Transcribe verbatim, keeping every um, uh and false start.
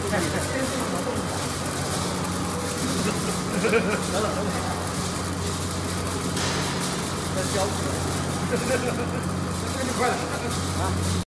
看你看，等等等等，再浇起来，这就快了啊！